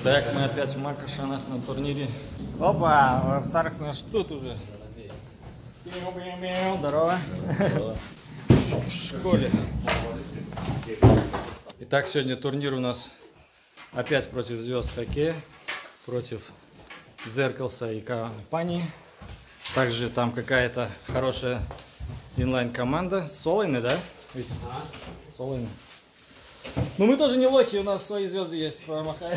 Так, мы опять в Макошанах на турнире. Опа, Саркс наш тут уже. Здорово. В школе. Итак, сегодня турнир у нас опять против звезд хоккея, против Зеркалса и компании. Также там какая-то хорошая инлайн-команда. Солойны, да? Солойны. Ну мы тоже не лохи, у нас свои звезды есть. Помахай.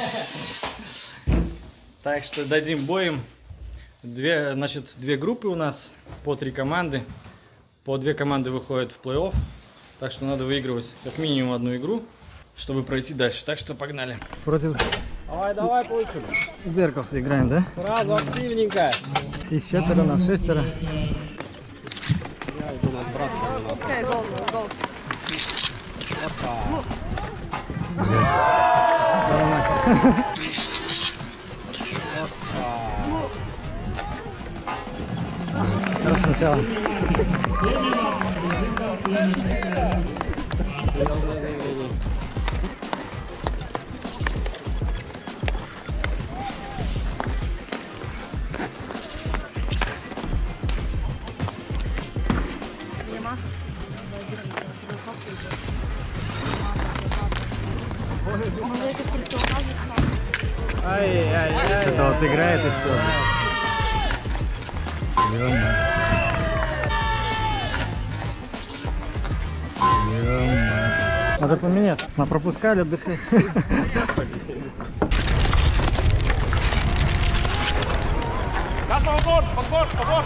Так что дадим боем. Две группы у нас, по 3 команды. По 2 команды выходят в плей-офф. Так что надо выигрывать как минимум 1 игру, чтобы пройти дальше. Так что погнали. Против... Давай, получим. Зеркалса играем, да? Сразу активненько. Их 4, нас 6. Пускай гол. Хорошо, сначала. Это вот играет и все. Надо поменяться. Мы пропускали отдыхать. Подбор!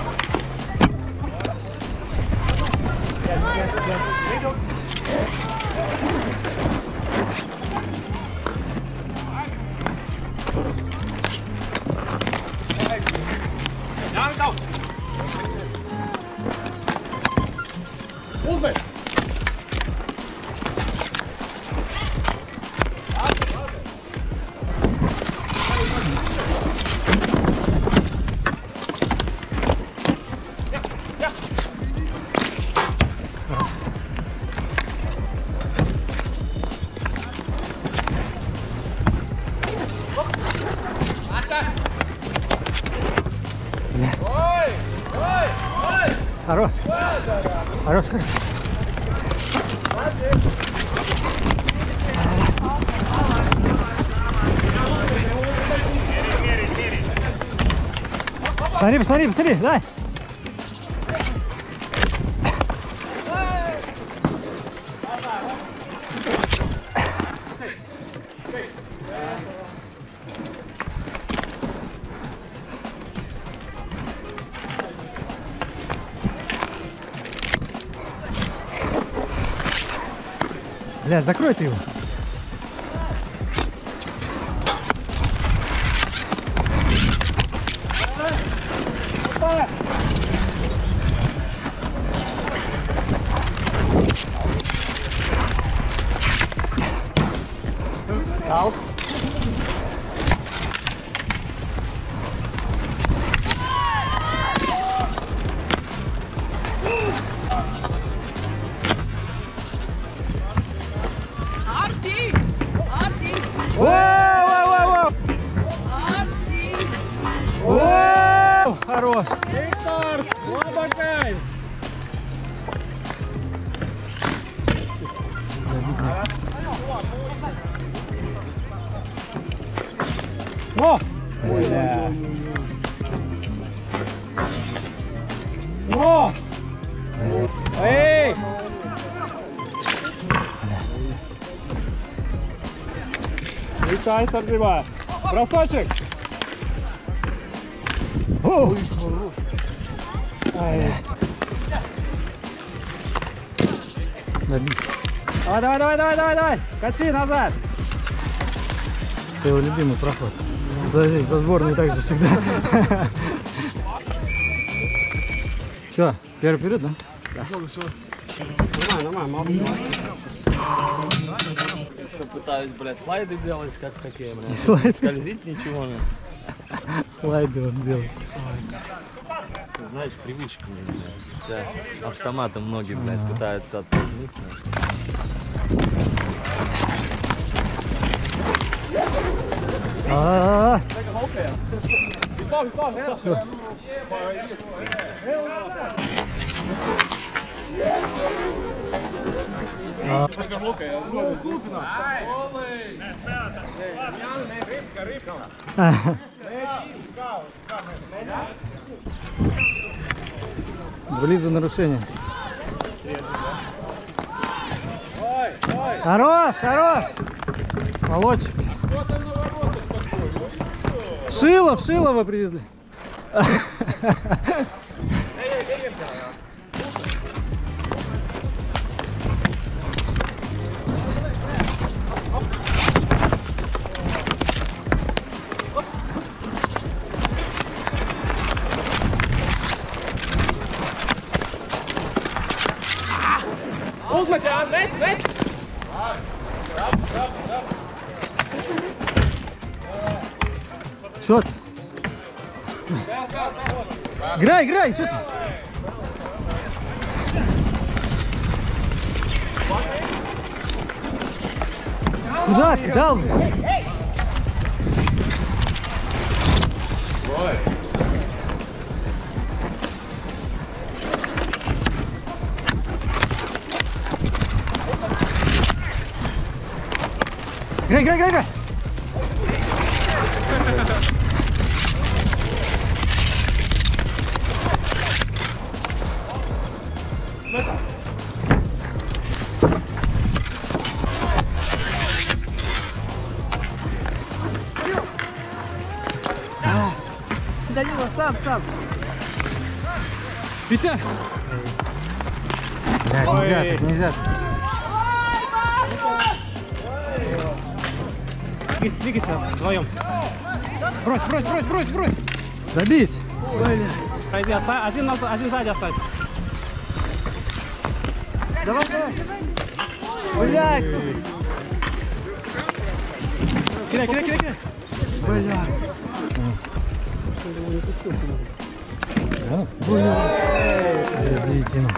Хорош. Хорош. Посмотри, дай. Блядь, закрой ты его. Аут. Хорош. Виктор, слабакай. О! Бля. О! Эй! Витай, Сардиба. Бросочек. О! Давай. Кати назад. Это его любимый проход. За сборной так же всегда. Все, первый период, да? Нормально. Еще пытаюсь, блядь, слайды делать, как такие, блядь. Слайды? Скользить ничего, блядь. Слайды он делает. Знаешь, привычка, блядь. Хотя автоматом многие, блядь, пытаются оттолкнуться. А-а-а. Блин, за нарушение. Хорош, хорош. Молодчик. В Шилово привезли. Что ты? Играй, что ты? Куда ты дал? Играй! Данила, сам. Витя! Да, нельзя. Двигайся вдвоем. Брось! Забить. Пройди, один сзади оставь. Давай. Блядь. Кидай. Блядь. Подождите.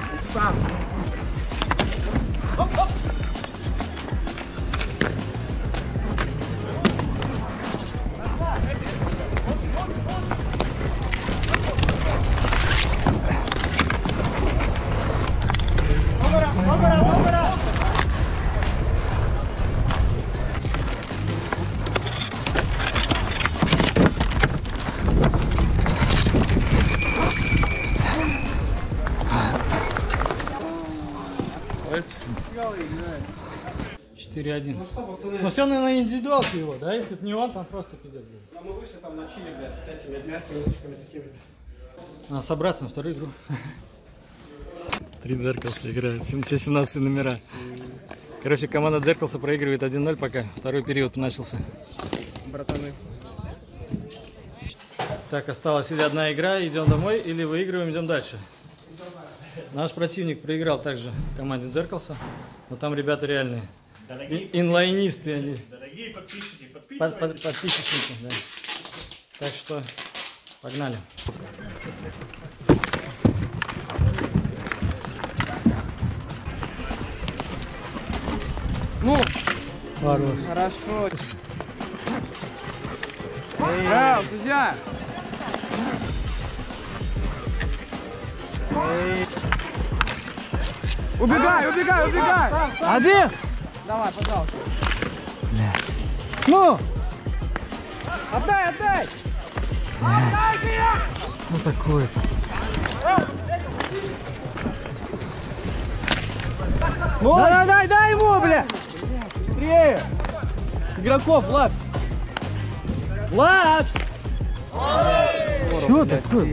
Ну все, наверное, индивидуалки его, да? Если бы не он, там просто пиздец был. А мы вышли там на чили, блядь, с этими мягкими ручками такими. Надо собраться на вторую игру. 3 Дзеркалса играют, все 17 номера. Короче, команда Дзеркалса проигрывает 1-0 пока. Второй период начался. Братаны. Так, осталась или одна игра, идем домой, или выигрываем, идем дальше. Наш противник проиграл также команде Дзеркалса, но там ребята реальные. Инлайнисты они. Дорогие подписчики, Подписчики, да. Так что погнали. Ну, Хорош. хорошо. Эй, друзья! Убегай! Один. Давай, пожалуйста. Ну. Отдай! Что такое-то? Дай ему, бля! Быстрее! Игроков, Влад! Что такое?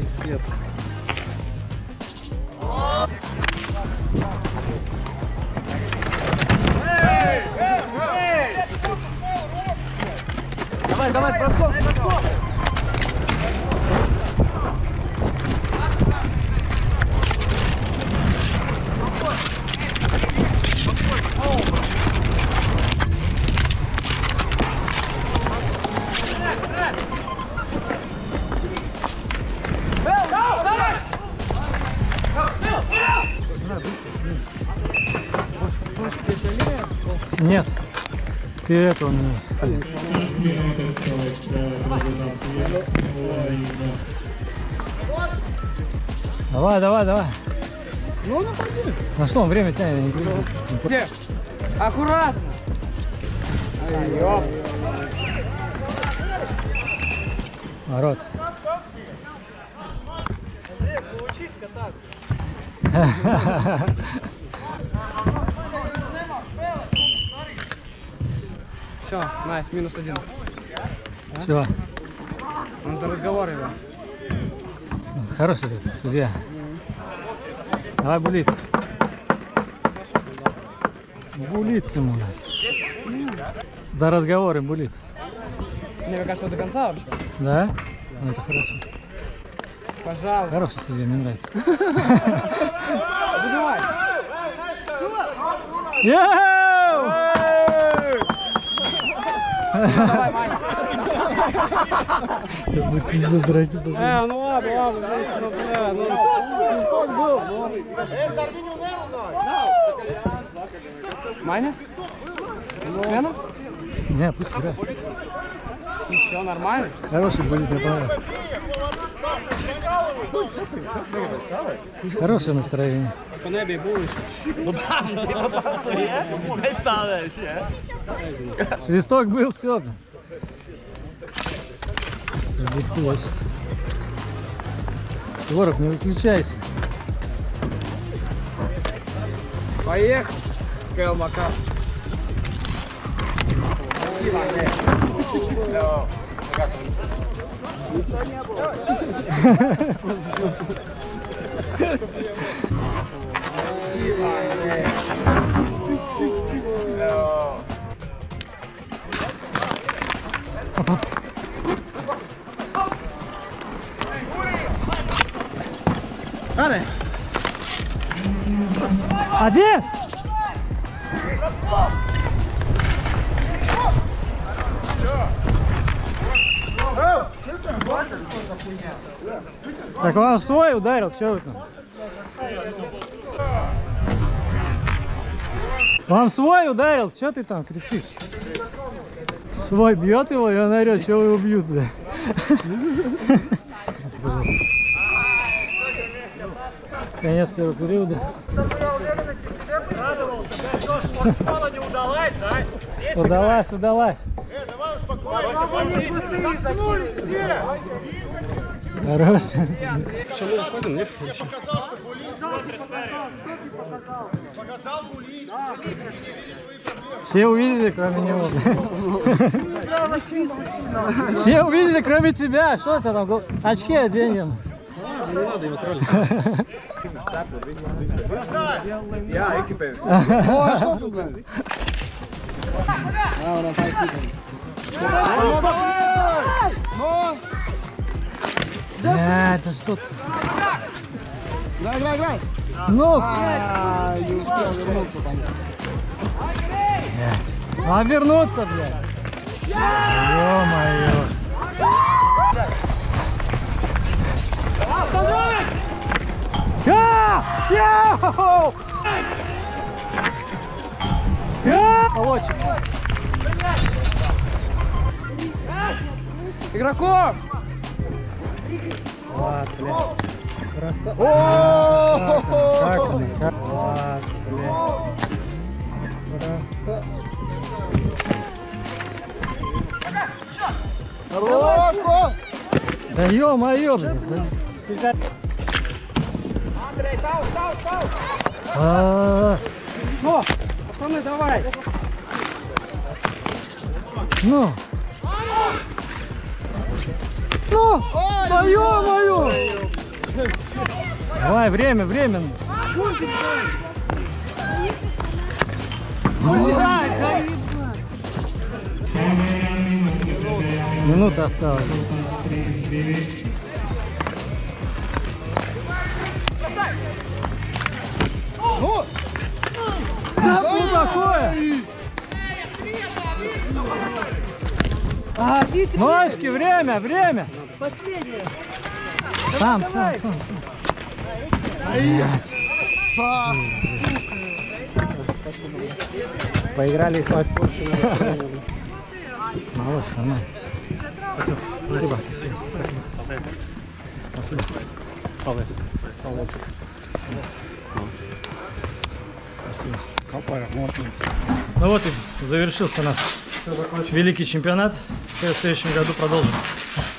Давай, бросков! Нет, ты этого не Давай, давай, давай. Ну, напади. Ну что, время тянет, я не говорю. Где? Аккуратно. Ворот. Все, найс, -1. Чего? Он за разговор его. Хороший это, судья. Давай, булит. Булит ему. За разговоры булит. Мне кажется, до конца вообще. Да? Ну, это хорошо. Пожалуйста. Хороший судья, мне нравится. Забивай. Йоу! Давай, Маня. Сейчас будет пиздец драки. Ну ладно, Маня? Смена? Не, пусть играет. Еще нормально. Хороший будет, мне понравился. Хорошее настроение. По небі були. Свисток был, все. Будет хочется. Суворов, не выключайся. Поехали. Кэл Макар. Спасибо, Андрей. Далее. Один. Так он свой ударил, что вы там? Вам свой ударил, что ты там кричишь? Свой бьет его, и он орет, что его бьют, да? Пожалуйста. Конец первого периода. Школа не удалась, да? Удалась, удалась. Давай успокойся. Заткнулись все. Хорош. Я показал, что булит. Показал булит. Все увидели, кроме него. Все увидели, кроме тебя. Что ты там? Очки оденем. Не надо его троллить. Я экипер. О, что тут, блин? А, он Ну, Да, это что-то. Играй, играй, играй. Ну, А, не успел вернуться там. блядь. А вернуться, блядь. Ё-моё. Йоу! Молодчик. Игроков! Влад, блядь. Красава. Как он? Влад, блядь. Красава. хорошо. Да ё-моё, блядь. Андрей, тау. Ну, Пацаны, давай. ну. Ну, да ё-моё. Давай, время. Минута осталась. Да что такое? Ножки, время. Последнее. Сам. Блять. Поиграли и хватит. Молодец, нормально. Спасибо. Спасибо. Спасибо. Спасибо. Ну вот и завершился у нас великий чемпионат. В следующем году продолжим.